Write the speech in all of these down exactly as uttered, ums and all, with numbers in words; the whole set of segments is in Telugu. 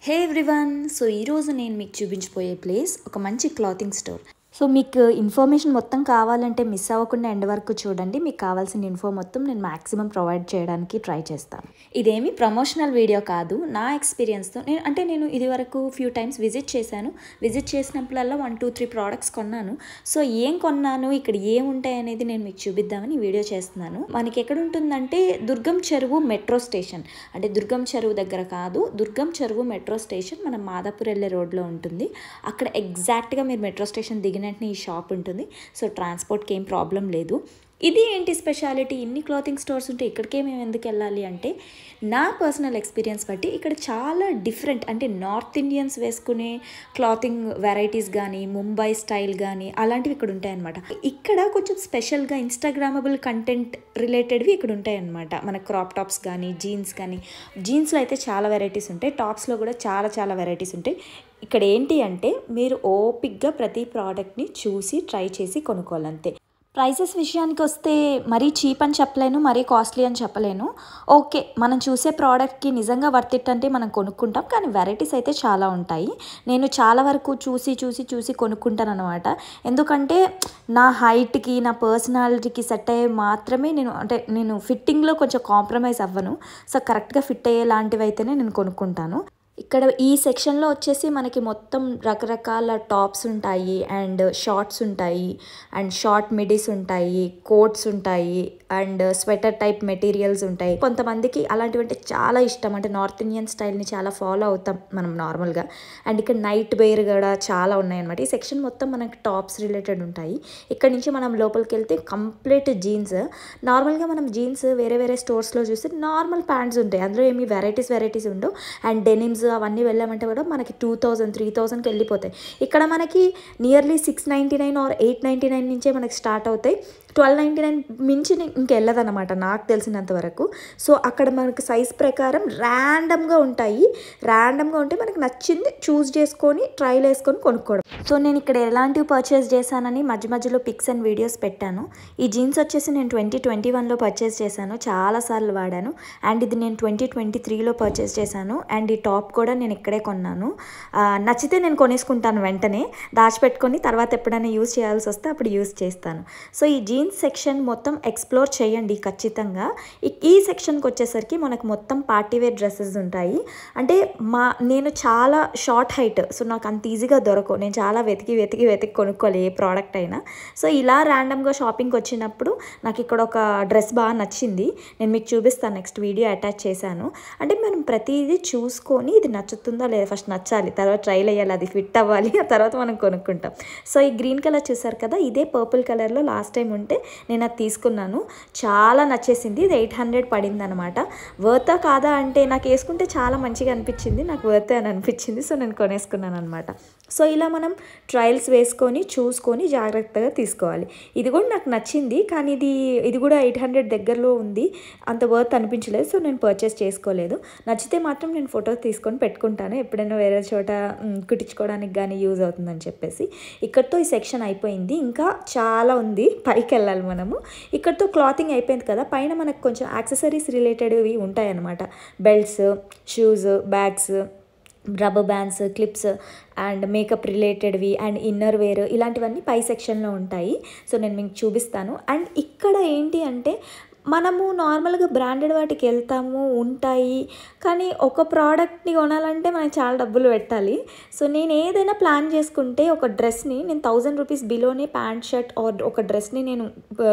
హే ఎవ్రీవన్, సో ఈరోజు నేను మీకు చూపించబోయే ప్లేస్ ఒక మంచి క్లాతింగ్ స్టోర్. సో మీకు ఇన్ఫర్మేషన్ మొత్తం కావాలంటే మిస్ అవ్వకుండా ఎండ్ వరకు చూడండి. మీకు కావాల్సిన ఇన్ఫో మొత్తం నేను మ్యాక్సిమం ప్రొవైడ్ చేయడానికి ట్రై చేస్తాను. ఇదేమి ప్రమోషనల్ వీడియో కాదు, నా ఎక్స్పీరియన్స్తో నేను అంటే నేను ఇది వరకు ఫ్యూ టైమ్స్ విజిట్ చేశాను. విజిట్ చేసినప్పుడల్లా వన్ టూ త్రీ ప్రోడక్ట్స్ కొన్నాను. సో ఏం కొన్నాను, ఇక్కడ ఏముంటాయి అనేది నేను మీకు చూపిద్దామని వీడియో చేస్తున్నాను. మనకి ఎక్కడ ఉంటుందంటే దుర్గం చెరువు మెట్రో స్టేషన్, అంటే దుర్గం చెరువు దగ్గర కాదు, దుర్గం చెరువు మెట్రో స్టేషన్ మన మాదాపూర్ వెళ్ళే రోడ్లో ఉంటుంది. అక్కడ ఎగ్జాక్ట్గా మీరు మెట్రో స్టేషన్ దిగిన వెంటనే ఈ షాప్ ఉంటుంది. సో ట్రాన్స్పోర్ట్కి ఏం ప్రాబ్లం లేదు. ఇది ఏంటి స్పెషాలిటీ, ఇన్ని క్లాతింగ్ స్టోర్స్ ఉంటే ఇక్కడికే మేము ఎందుకు వెళ్ళాలి అంటే, నా పర్సనల్ ఎక్స్పీరియన్స్ బట్టి ఇక్కడ చాలా డిఫరెంట్, అంటే నార్త్ ఇండియన్స్ వేసుకునే క్లాతింగ్ వెరైటీస్ కానీ, ముంబై స్టైల్ కానీ అలాంటివి ఇక్కడ ఉంటాయన్నమాట. ఇక్కడ కొంచెం స్పెషల్గా ఇన్స్టాగ్రామబుల్ కంటెంట్ రిలేటెడ్వి ఇక్కడ ఉంటాయన్నమాట. మన క్రాప్ టాప్స్ కానీ, జీన్స్ కానీ, జీన్స్లో అయితే చాలా వెరైటీస్ ఉంటాయి, టాప్స్లో కూడా చాలా చాలా వెరైటీస్ ఉంటాయి. ఇక్కడ ఏంటి అంటే మీరు ఓపిక్గా ప్రతి ప్రోడక్ట్ని చూసి ట్రై చేసి కొనుక్కోవాలంతే. ప్రైసెస్ విషయానికి వస్తే మరీ చీప్ అని చెప్పలేను, మరీ కాస్ట్లీ అని చెప్పలేను. ఓకే, మనం చూసే ప్రోడక్ట్కి నిజంగా వర్త్ ఇట్ అంటే మనం కొనుక్కుంటాం, కానీ వెరైటీస్ అయితే చాలా ఉంటాయి. నేను చాలా వరకు చూసి చూసి చూసి కొనుక్కుంటాను అనమాట. ఎందుకంటే నా హైట్కి, నా పర్సనాలిటీకి సెట్ అయ్యే మాత్రమే నేను, అంటే నేను ఫిట్టింగ్లో కొంచెం కాంప్రమైజ్ అవ్వను. సో కరెక్ట్గా ఫిట్ అయ్యే లాంటివి అయితేనే నేను కొనుక్కుంటాను. ఇక్కడ ఈ సెక్షన్లో వచ్చేసి మనకి మొత్తం రకరకాల టాప్స్ ఉంటాయి, అండ్ షార్ట్స్ ఉంటాయి, అండ్ షార్ట్ మిడీస్ ఉంటాయి, కోట్స్ ఉంటాయి, అండ్ స్వెటర్ టైప్ మెటీరియల్స్ ఉంటాయి. కొంతమందికి అలాంటివి అంటే చాలా ఇష్టం, అంటే నార్త్ ఇండియన్ స్టైల్ని చాలా ఫాలో అవుతాం మనం నార్మల్గా. అండ్ ఇక్కడ నైట్ వేర్ కూడా చాలా ఉన్నాయన్నమాట. ఈ సెక్షన్ మొత్తం మనకి టాప్స్ రిలేటెడ్ ఉంటాయి. ఇక్కడ నుంచి మనం లోపలికి వెళ్తే కంప్లీట్ జీన్స్. నార్మల్గా మనం జీన్స్ వేరే వేరే స్టోర్స్లో చూస్తే నార్మల్ ప్యాంట్స్ ఉంటాయి, అందులో ఏమి వెరైటీస్ వెరైటీస్ ఉండవు. అండ్ డెనిమ్స్ అవన్నీ వెళ్ళామంటే కూడా మనకి టూ థౌజండ్ త్రీ థౌజండ్కి వెళ్ళిపోతాయి. ఇక్కడ మనకి nearly six ninety nine or eight ninety nine నుంచే మనకి స్టార్ట్ అవుతాయి. ట్వెల్వ్ నైంటీ నైన్ మించి ఇంకెళ్ళదన్నమాట నాకు తెలిసినంత వరకు. సో అక్కడ మనకి సైజ్ ప్రకారం ర్యాండమ్గా ఉంటాయి. ర్యాండమ్గా ఉంటే మనకి నచ్చింది చూస్ చేసుకొని ట్రైల్ వేసుకొని కొనుక్కోవడం. సో నేను ఇక్కడ ఎలాంటివి పర్చేస్ చేశానని మధ్య మధ్యలో పిక్స్ అండ్ వీడియోస్ పెట్టాను. ఈ జీన్స్ వచ్చేసి నేను ట్వంటీ ట్వంటీ వన్లో పర్చేస్ చేశాను, చాలాసార్లు వాడాను. అండ్ ఇది నేను ట్వంటీ ట్వంటీ త్రీలో పర్చేస్ చేశాను. అండ్ ఈ టాప్ కూడా నేను ఇక్కడే కొన్నాను. నచ్చితే నేను కొనేసుకుంటాను వెంటనే, దాచిపెట్టుకొని తర్వాత ఎప్పుడైనా యూజ్ చేయాల్సి వస్తే అప్పుడు యూజ్ చేస్తాను. సో ఈ జీన్స్ సెక్షన్ మొత్తం ఎక్స్ప్లోర్ చేయండి ఖచ్చితంగా. ఈ సెక్షన్కి వచ్చేసరికి మనకు మొత్తం పార్టీవేర్ డ్రెస్సెస్ ఉంటాయి. అంటే మా నేను చాలా షార్ట్ హైట్, సో నాకు అంత ఈజీగా దొరకవు. నేను చాలా వెతికి వెతికి వెతికి కొనుక్కోవాలి ఏ ప్రోడక్ట్ అయినా. సో ఇలా ర్యాండమ్గా షాపింగ్కి వచ్చినప్పుడు నాకు ఇక్కడ ఒక డ్రెస్ బాగా నచ్చింది, నేను మీకు చూపిస్తాను, నెక్స్ట్ వీడియో అటాచ్ చేశాను. అంటే మనం ప్రతిదీ చూసుకొని ఇది నచ్చుతుందా లేదా, ఫస్ట్ నచ్చాలి, తర్వాత ట్రైల్ అయ్యాలి, అది ఫిట్ అవ్వాలి, ఆ తర్వాత మనం కొనుక్కుంటాం. సో ఈ గ్రీన్ కలర్ చూసారు కదా, ఇదే పర్పుల్ కలర్లో లాస్ట్ టైం ఉంటే నేను అది తీసుకున్నాను, చాలా నచ్చేసింది. ఇది ఎయిట్ హండ్రెడ్ పడింది అనమాట. వర్తా కాదా అంటే నాకు వేసుకుంటే చాలా మంచిగా అనిపించింది, నాకు వర్తే అని అనిపించింది. సో నేను కొనేసుకున్నాను అనమాట. సో ఇలా మనం ట్రయల్స్ వేసుకొని చూసుకొని జాగ్రత్తగా తీసుకోవాలి. ఇది కూడా నాకు నచ్చింది, కానీ ఇది ఇది కూడా ఎయిట్ హండ్రెడ్ దగ్గరలో ఉంది, అంత వర్త్ అనిపించలేదు. సో నేను పర్చేస్ చేసుకోలేదు. నచ్చితే మాత్రం నేను ఫోటో తీసుకొని పెట్టుకుంటాను, ఎప్పుడైనా వేరే చోట కుట్టించుకోవడానికి కానీ యూజ్ అవుతుందని చెప్పేసి. ఇక్కడితో ఈ సెక్షన్ అయిపోయింది, ఇంకా చాలా ఉంది, పైకి వెళ్ళాలి మనము. ఇక్కడితో క్లాతింగ్ అయిపోయింది కదా, పైన మనకు కొంచెం యాక్సెసరీస్ రిలేటెడ్వి ఉంటాయన్నమాట. Belts, shoes, bags, rubber bands, clips, and makeup రిలేటెడ్వి, అండ్ ఇన్నర్ వేర్, ఇలాంటివన్నీ పై సెక్షన్లో ఉంటాయి. సో నేను మీకు చూపిస్తాను. అండ్ ఇక్కడ ఏంటి అంటే మనము నార్మల్గా బ్రాండెడ్ వాటికి వెళ్తాము, ఉంటాయి, కానీ ఒక ప్రోడక్ట్ని కొనాలంటే మనకి చాలా డబ్బులు పెట్టాలి. సో నేను ఏదైనా ప్లాన్ చేసుకుంటే ఒక డ్రెస్ని నేను థౌజండ్ రూపీస్ బిలోనే ప్యాంట్ షర్ట్ ఆర్ ఒక డ్రెస్ని నేను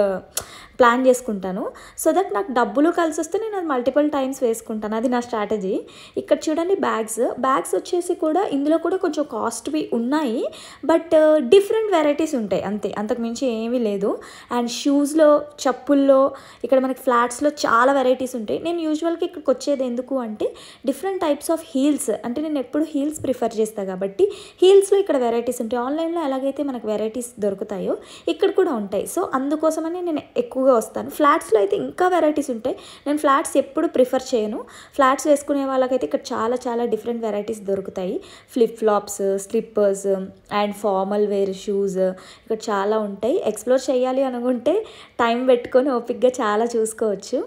ప్లాన్ చేసుకుంటాను. సో దట్ నాకు డబ్బులు కలిసి వస్తే నేను అది మల్టిపుల్ టైమ్స్ వేసుకుంటాను, అది నా స్ట్రాటజీ. ఇక్కడ చూడండి బ్యాగ్స్ బ్యాగ్స్ వచ్చేసి కూడా ఇందులో కూడా కొంచెం కాస్ట్వి ఉన్నాయి, బట్ డిఫరెంట్ వెరైటీస్ ఉంటాయి అంతే, అంతకు మించి ఏమీ లేదు. అండ్ షూస్లో, చెప్పుల్లో ఇక్కడ మనకి ఫ్లాట్స్లో చాలా వెరైటీస్ ఉంటాయి. నేను యూజువల్గా ఇక్కడికి వచ్చేది ఎందుకు అంటే డిఫరెంట్ టైప్స్ ఆఫ్ హీల్స్, అంటే నేను ఎప్పుడు హీల్స్ ప్రిఫర్ చేస్తాను కాబట్టి హీల్స్లో ఇక్కడ వెరైటీస్ ఉంటాయి. ఆన్లైన్లో ఎలాగైతే మనకు వెరైటీస్ దొరుకుతాయో ఇక్కడ కూడా ఉంటాయి. సో అందుకోసమని నేను ఎక్కువగా వస్తాను. ఫ్లాట్స్లో అయితే ఇంకా వెరైటీస్ ఉంటాయి, నేను ఫ్లాట్స్ ఎప్పుడు ప్రిఫర్ చేయను. ఫ్లాట్స్ వేసుకునే వాళ్ళకైతే ఇక్కడ చాలా చాలా డిఫరెంట్ వెరైటీస్ దొరుకుతాయి. Flip flops, slippers, and formal wear shoes ఇక్కడ చాలా ఉంటాయి. ఎక్స్ప్లోర్ చేయాలి అనుకుంటే టైం పెట్టుకొని ఓపిక్గా చాలా చూసుకోవచ్చు.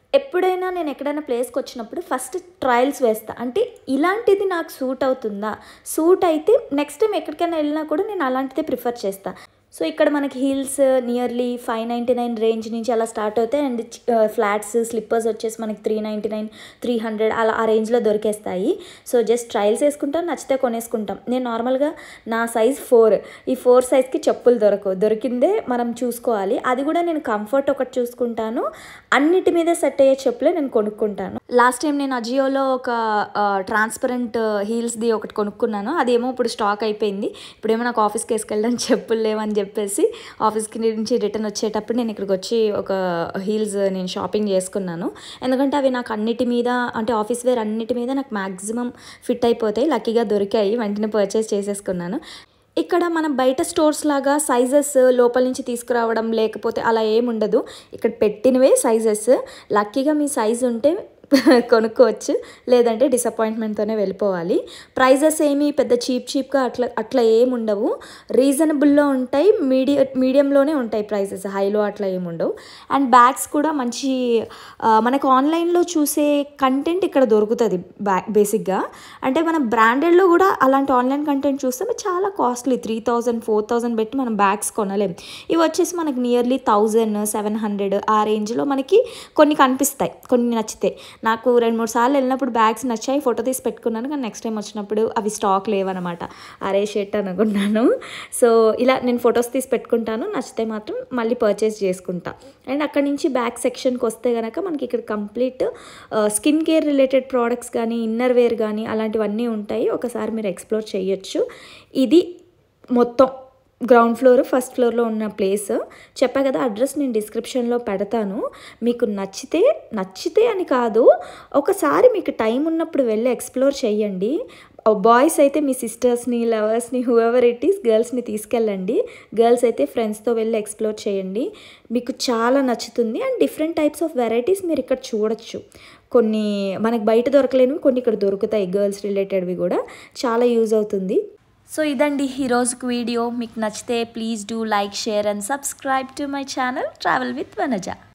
ఎప్పుడైనా నేను ఎక్కడైనా ప్లేస్కి వచ్చినప్పుడు ఫస్ట్ ట్రయల్స్ వేస్తా. అంటే ఇలాంటిది నాకు సూట్ అవుతుందా, సూట్ అయితే నెక్స్ట్ టైం ఎక్కడికైనా వెళ్ళినా కూడా నేను అలాంటిదే ప్రిఫర్ చేస్తా. సో ఇక్కడ మనకి heels nearly five ninety nine range నుంచి అలా స్టార్ట్ అవుతాయి. అండ్ ఫ్లాట్స్ స్లిప్పర్స్ వచ్చేసి మనకి three ninety nine three hundred అలా ఆ రేంజ్లో దొరికేస్తాయి. సో జస్ట్ ట్రయల్స్ వేసుకుంటాం, నచ్చితే కొనేసుకుంటాం. నేను నార్మల్గా నా సైజ్ ఫోర్, ఈ ఫోర్ సైజ్కి చెప్పులు దొరకవు, దొరికిందే మనం చూసుకోవాలి. అది కూడా నేను కంఫర్ట్ ఒకటి చూసుకుంటాను, అన్నిటి మీద సెట్ అయ్యే చెప్పులే నేను కొనుక్కుంటాను. లాస్ట్ టైం నేను అజియోలో ఒక ట్రాన్స్పరెంట్ హీల్స్ది ఒకటి కొనుక్కున్నాను, అదేమో ఇప్పుడు స్టాక్ అయిపోయింది. ఇప్పుడేమో నాకు ఆఫీస్కి వేసుకెళ్ళడం చెప్పులు లేవని చెప్పేసి ఆఫీస్కి నుంచి రిటర్న్ వచ్చేటప్పుడు నేను ఇక్కడికి వచ్చి ఒక హీల్స్ నేను షాపింగ్ చేసుకున్నాను. ఎందుకంటే అవి నాకు అన్నిటి మీద, అంటే ఆఫీస్ వేర్ అన్నిటి మీద నాకు మ్యాక్సిమం ఫిట్ అయిపోతాయి. లక్కీగా దొరికాయి, వెంటనే పర్చేస్ చేసేసుకున్నాను. ఇక్కడ మనం బయట స్టోర్స్ లాగా సైజెస్ లోపల నుంచి తీసుకురావడం లేకపోతే అలా ఏముండదు. ఇక్కడ పెట్టినవే సైజెస్, లక్కీగా మీ సైజు ఉంటే కొనుక్కోవచ్చు, లేదంటే డిసప్పాయింట్మెంట్తోనే వెళ్ళిపోవాలి. ప్రైజెస్ ఏమి పెద్ద చీప్ చీప్గా అట్లా అట్లా ఏమి ఉండవు, రీజనబుల్లో ఉంటాయి, మీడియం మీడియంలోనే ఉంటాయి ప్రైజెస్, హైలో అట్లా ఏమి ఉండవు. అండ్ బ్యాగ్స్ కూడా మంచి మనకు ఆన్లైన్లో చూసే కంటెంట్ ఇక్కడ దొరుకుతుంది బ్యాగ్ బేసిక్గా. అంటే మనం బ్రాండెడ్లో కూడా అలాంటి ఆన్లైన్ కంటెంట్ చూస్తే చాలా costly, three thousand four thousand పెట్టి మనం బ్యాగ్స్ కొనలేం. ఇవి వచ్చేసి మనకి నియర్లీ థౌజండ్ సెవెన్ హండ్రెడ్ ఆ రేంజ్లో మనకి కొన్ని కనిపిస్తాయి, కొన్ని నచ్చితే. నాకు రెండు మూడు సార్లు వెళ్ళినప్పుడు బ్యాగ్స్ నచ్చాయి, ఫోటో తీసి పెట్టుకున్నాను, కానీ నెక్స్ట్ టైం వచ్చినప్పుడు అవి స్టాక్ లేవన్నమాట. అరే షర్ట్ అనుకున్నాను. సో ఇలా నేను ఫొటోస్ తీసి పెట్టుకుంటాను, నచ్చితే మాత్రం మళ్ళీ పర్చేస్ చేసుకుంటా. అండ్ అక్కడ నుంచి బ్యాగ్ సెక్షన్కి వస్తే కనుక మనకి ఇక్కడ complete skin care related products కానీ ఇన్నర్ వేర్ కానీ అలాంటివన్నీ ఉంటాయి. ఒకసారి మీరు ఎక్స్ప్లోర్ చేయొచ్చు. ఇది మొత్తం గ్రౌండ్ ఫ్లోర్ ఫస్ట్ ఫ్లోర్లో ఉన్న ప్లేస్. చెప్పా కదా, అడ్రస్ నేను డిస్క్రిప్షన్లో పెడతాను. మీకు నచ్చితే నచ్చితే అని కాదు, ఒకసారి మీకు టైం ఉన్నప్పుడు వెళ్ళి ఎక్స్ప్లోర్ చేయండి. బాయ్స్ అయితే మీ సిస్టర్స్ని, లవర్స్ని, హూఎవర్ ఇట్ ఈస్, గర్ల్స్ని తీసుకెళ్ళండి. గర్ల్స్ అయితే ఫ్రెండ్స్తో వెళ్ళి ఎక్స్ప్లోర్ చేయండి, మీకు చాలా నచ్చుతుంది. And different types of varieties మీరు ఇక్కడ చూడొచ్చు. కొన్ని మనకు బయట దొరకలేనివి కొన్ని ఇక్కడ దొరుకుతాయి, గర్ల్స్ రిలేటెడ్వి కూడా చాలా యూజ్ అవుతుంది. సో ఇదండి ఈరోజుకి వీడియో. మీకు నచ్చితే please do like, share and subscribe to my channel travel with Vanaja.